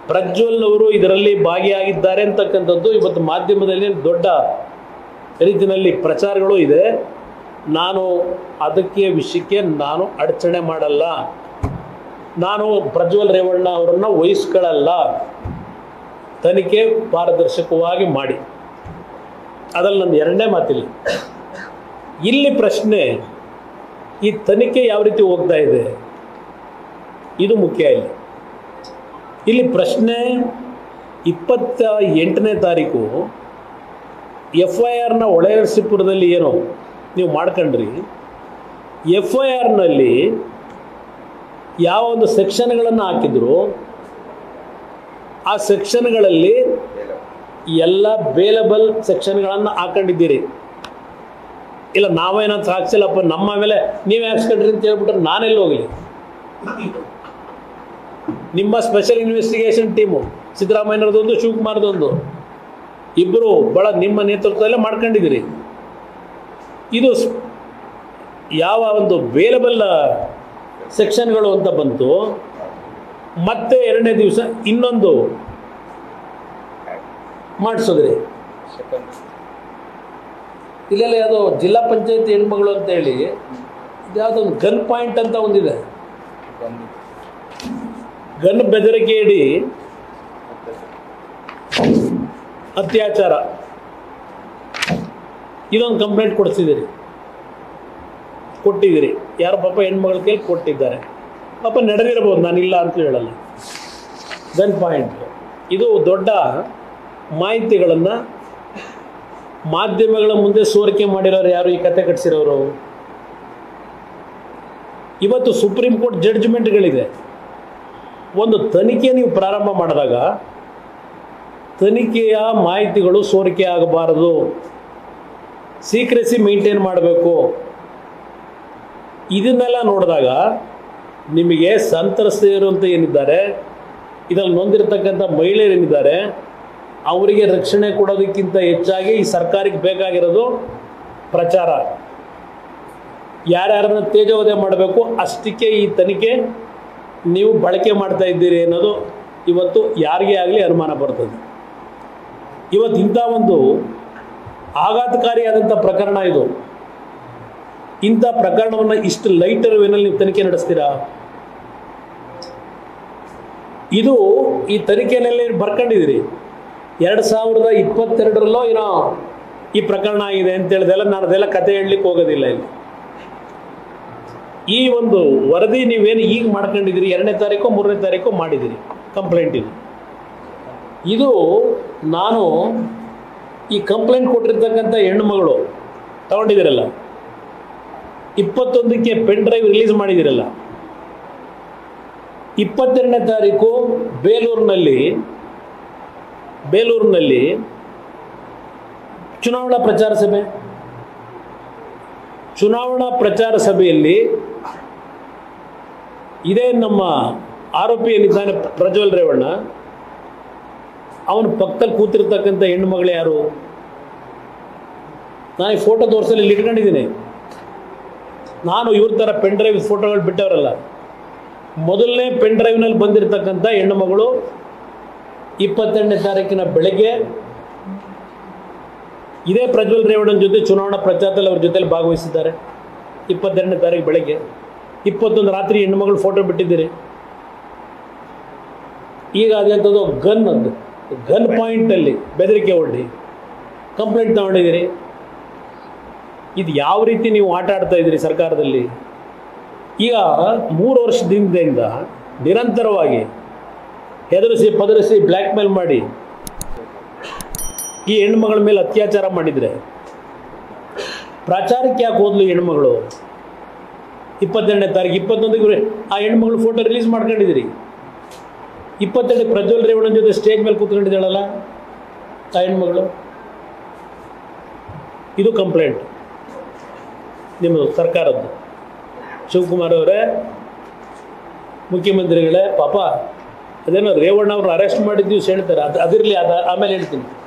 ಪ್ರಜ್ವಲ್ ಅವರು ಇದರಲ್ಲಿ ಭಾಗಿಯಾಗಿದ್ದಾರೆ ಅಂತಕ್ಕಂಥದ್ದು ಇವತ್ತು ಮಾಧ್ಯಮದಲ್ಲಿ ದೊಡ್ಡ ರೀತಿಯಲ್ಲಿ ಪ್ರಚಾರಗಳು ಇದೆ. ನಾನು ಅದಕ್ಕೆ ವಿಷಯಕ್ಕೆ ನಾನು ಅಡಚಣೆ ಮಾಡಲ್ಲ. ನಾನು ಪ್ರಜ್ವಲ್ ರೇವಣ್ಣ ಅವರನ್ನು ವಹಿಸ್ಕೊಳ್ಳಲ್ಲ. ತನಿಖೆ ಪಾರದರ್ಶಕವಾಗಿ ಮಾಡಿ, ಅದ್ರಲ್ಲಿ ನಂದು ಎರಡನೇ ಮಾತಿಲ್ಲ. ಇಲ್ಲಿ ಪ್ರಶ್ನೆ, ಈ ತನಿಖೆ ಯಾವ ರೀತಿ ಹೋಗ್ತಾ ಇದೆ ಇದು ಮುಖ್ಯ. ಇಲ್ಲಿ ಪ್ರಶ್ನೆ 28ನೇ ತಾರೀಕು FIRನ ಹೊಳೆನರಸೀಪುರದಲ್ಲಿ ಏನೋ ನೀವು ಮಾಡ್ಕೊಂಡ್ರಿ. FIRನಲ್ಲಿ ಯಾವ ಒಂದು ಸೆಕ್ಷನ್ಗಳನ್ನು ಹಾಕಿದ್ರು ಆ ಸೆಕ್ಷನ್ಗಳಲ್ಲಿ ಎಲ್ಲ ಬೇಲಬಲ್ ಸೆಕ್ಷನ್ಗಳನ್ನು ಹಾಕೊಂಡಿದ್ದೀರಿ. ಇಲ್ಲ ನಾವೇನಂತ ಹಾಕ್ಸಿಲ್ಲಪ್ಪ, ನಮ್ಮ ಮೇಲೆ ನೀವೇ ಹಾಕ್ಸ್ಕೊಂಡ್ರಿ ಅಂತ ಹೇಳ್ಬಿಟ್ರೆ ನಾನೆಲ್ಲಿ ಹೋಗಲಿ? ನಿಮ್ಮ ಸ್ಪೆಷಲ್ ಇನ್ವೆಸ್ಟಿಗೇಷನ್ ಟೀಮು ಸಿದ್ದರಾಮಯ್ಯನವ್ರದೊಂದು ಶಿವಕುಮಾರ್ದೊಂದು ಇಬ್ಬರು ಭಾಳ ನಿಮ್ಮ ನೇತೃತ್ವದಲ್ಲೇ ಮಾಡ್ಕೊಂಡಿದ್ದೀರಿ. ಇದು ಯಾವ ಒಂದು ಬೇಲಬಲ್ ಸೆಕ್ಷನ್ಗಳು ಅಂತ ಬಂತು. ಮತ್ತೆ ಎರಡನೇ ದಿವಸ ಇನ್ನೊಂದು ಮಾಡಿಸಿದ್ರಿ. ಇಲ್ಲೆಲ್ಲ ಯಾವುದೋ ಜಿಲ್ಲಾ ಪಂಚಾಯತ್ ಹೆಣ್ಮಗಳು ಅಂತ ಹೇಳಿ ಯಾವುದೋ ಒಂದು ಗನ್ ಪಾಯಿಂಟ್ ಅಂತ ಒಂದಿದೆ. ಗನ್ ಬೆದರಿಕೆ ಇಡಿ ಅತ್ಯಾಚಾರ, ಇದೊಂದು ಕಂಪ್ಲೇಂಟ್ ಕೊಟ್ಟಿದ್ದೀರಿ. ಯಾರು ಪಾಪ ಹೆಣ್ಮಗಳ ಕೈಲಿ ಕೊಟ್ಟಿದ್ದಾರೆ. ಪಾಪ ನಡೆದಿರ್ಬೋದು, ನಾನಿಲ್ಲ ಅಂತ ಹೇಳಲ್ಲ. ಗನ್ ಪಾಯಿಂಟ್ ಇದು ದೊಡ್ಡ ಮಾಹಿತಿಗಳನ್ನು ಮಾಧ್ಯಮಗಳ ಮುಂದೆ ಸೋರಿಕೆ ಮಾಡಿರೋರು ಯಾರು? ಈ ಕತೆ ಕಟ್ಟಿಸಿರೋರು. ಇವತ್ತು ಸುಪ್ರೀಂ ಕೋರ್ಟ್ ಜಡ್ಜ್ಮೆಂಟ್ಗಳಿದೆ. ಒಂದು ತನಿಖೆ ನೀವು ಪ್ರಾರಂಭ ಮಾಡಿದಾಗ ತನಿಖೆಯ ಮಾಹಿತಿಗಳು ಸೋರಿಕೆ ಆಗಬಾರದು, ಸೀಕ್ರೆಸಿ ಮೇಂಟೈನ್ ಮಾಡಬೇಕು. ಇದನ್ನೆಲ್ಲ ನೋಡಿದಾಗ ನಿಮಗೆ ಸಂತ್ರಸ್ತೆಯರು ಅಂತ ಏನಿದ್ದಾರೆ, ಇದರಲ್ಲಿ ನೊಂದಿರತಕ್ಕಂಥ ಮಹಿಳೆಯರೇನಿದ್ದಾರೆ, ಅವರಿಗೆ ರಕ್ಷಣೆ ಕೊಡೋದಕ್ಕಿಂತ ಹೆಚ್ಚಾಗಿ ಈ ಸರ್ಕಾರಕ್ಕೆ ಬೇಕಾಗಿರೋದು ಪ್ರಚಾರ. ಯಾರ್ಯಾರನ್ನ ತೇಜೋವಧೆ ಮಾಡಬೇಕು ಅಷ್ಟಕ್ಕೆ ಈ ತನಿಖೆ ನೀವು ಬಳಕೆ ಮಾಡ್ತಾ ಇದ್ದೀರಿ ಅನ್ನೋದು ಇವತ್ತು ಯಾರಿಗೇ ಆಗಲಿ ಅನುಮಾನ ಬರ್ತದೆ. ಇವತ್ತು ಇಂಥ ಒಂದು ಆಘಾತಕಾರಿಯಾದಂಥ ಪ್ರಕರಣ ಇದು. ಇಂಥ ಪ್ರಕರಣವನ್ನು ಇಷ್ಟು ಲೈಟರ್ ವೇನಲ್ಲಿ ನೀವು ತನಿಖೆ ನಡೆಸ್ತೀರಾ? ಇದು ಈ ತನಿಖೆಯಲ್ಲಿ ಬರ್ಕೊಂಡಿದ್ದೀರಿ. 2022ರಲ್ಲೋ ಏನೋ ಈ ಪ್ರಕರಣ ಆಗಿದೆ ಅಂತ ಹೇಳಿದೆಲ್ಲ ನಾನು ಅದೆಲ್ಲ ಕತೆ ಹೇಳಲಿಕ್ಕೆ ಹೋಗೋದಿಲ್ಲ. ಇಲ್ಲಿ ಈ ಒಂದು ವರದಿ ನೀವೇನು ಈಗ ಮಾಡ್ಕೊಂಡಿದ್ದೀರಿ, 2ನೇ ತಾರೀಕು 3ನೇ ತಾರೀಕು ಮಾಡಿದ್ದೀರಿ ಕಂಪ್ಲೇಂಟ್. ಇದು ನಾನು ಈ ಕಂಪ್ಲೇಂಟ್ ಕೊಟ್ಟಿರ್ತಕ್ಕಂಥ ಹೆಣ್ಣುಮಗಳು ತಗೊಂಡಿದ್ದೀರಲ್ಲ, 21ಕ್ಕೆ ಪೆನ್ ಡ್ರೈವ್ ರಿಲೀಸ್ ಮಾಡಿದ್ದೀರಲ್ಲ, 22ನೇ ತಾರೀಕು ಬೇಲೂರಿನಲ್ಲಿ ಚುನಾವಣಾ ಪ್ರಚಾರ ಸಭೆಯಲ್ಲಿ ಇದೇ ನಮ್ಮ ಆರೋಪಿ ಏನಿದ್ದಾನೆ ಪ್ರಜ್ವಲ್ ರೇವಣ್ಣ, ಅವನ ಪಕ್ಕದಲ್ಲಿ ಕೂತಿರ್ತಕ್ಕಂಥ ಹೆಣ್ಣು ಮಗಳು ಯಾರು? ನಾನು ಈ ಫೋಟೋ ತೋರಿಸಲು ಇಲ್ಲಿ ಇಟ್ಕೊಂಡಿದ್ದೀನಿ. ನಾನು ಇವ್ರ ಥರ ಪೆನ್ ಡ್ರೈವ್ ಫೋಟೋಗಳು ಬಿಟ್ಟವರಲ್ಲ. ಮೊದಲನೇ ಪೆನ್ ಡ್ರೈವ್ನಲ್ಲಿ ಬಂದಿರತಕ್ಕಂಥ ಹೆಣ್ಣು ಮಗಳು 22ನೇ ತಾರೀಕಿನ ಬೆಳಗ್ಗೆ ಇದೇ ಪ್ರಜ್ವಲ್ ರೇವಣ್ಣನ ಜೊತೆ ಚುನಾವಣಾ ಪ್ರಚಾರದಲ್ಲಿ ಅವ್ರ ಜೊತೆಲಿ ಭಾಗವಹಿಸಿದ್ದಾರೆ. 22ನೇ ತಾರೀಕು ಬೆಳಗ್ಗೆ, 21 ರಾತ್ರಿ ಹೆಣ್ಣುಮಗಳು ಫೋಟೋ ಬಿಟ್ಟಿದ್ದೀರಿ. ಈಗ ಅದಂಥದ್ದು ಗನ್ ಪಾಯಿಂಟಲ್ಲಿ ಬೆದರಿಕೆ ಒಡ್ಡಿ ಕಂಪ್ಲೇಂಟ್ ತಗೊಂಡಿದ್ದೀರಿ. ಇದು ಯಾವ ರೀತಿ ನೀವು ಆಟ ಆಡ್ತಾ ಇದ್ದೀರಿ ಸರ್ಕಾರದಲ್ಲಿ? ಈಗ 3 ವರ್ಷದಿಂದ ನಿರಂತರವಾಗಿ ಹೆದರಿಸಿ ಪದರಿಸಿ ಬ್ಲ್ಯಾಕ್ ಮೇಲ್ ಮಾಡಿ ಈ ಹೆಣ್ಮಗಳ ಮೇಲೆ ಅತ್ಯಾಚಾರ ಮಾಡಿದರೆ ಪ್ರಚಾರಕ್ಕೆ ಯಾಕೆ ಹೋದ್ಲು ಹೆಣ್ಮಗಳು? 22ನೇ ತಾರೀಕು 21ಕ್ಕೆ ಆ ಹೆಣ್ಮಗಳು ಫೋಟೋ ರಿಲೀಸ್ ಮಾಡ್ಕೊಂಡಿದ್ದೀರಿ. 22ಕ್ಕೆ ಪ್ರಜ್ವಲ್ ರೇವಣ್ಣನ ಜೊತೆ ಸ್ಟೇಜ್ ಮೇಲೆ ಕೂತ್ಕೊಂಡಿದ್ದಾಳಲ್ಲ ಆ ಹೆಣ್ಮಗಳು. ಇದು ಕಂಪ್ಲೇಂಟ್ ನಿಮ್ಮದು ಸರ್ಕಾರದ್ದು. ಶಿವಕುಮಾರ್ ಅವರೇ, ಮುಖ್ಯಮಂತ್ರಿಗಳೇ, ಪಾಪ ಅದೇನೋ ರೇವಣ್ಣ ಅವ್ರನ್ನ ಅರೆಸ್ಟ್ ಮಾಡಿದ್ದೀವಿ ಹೇಳ್ತಾರೆ. ಅದಿರಲಿ, ಆಮೇಲೆ ಹೇಳ್ತೀನಿ.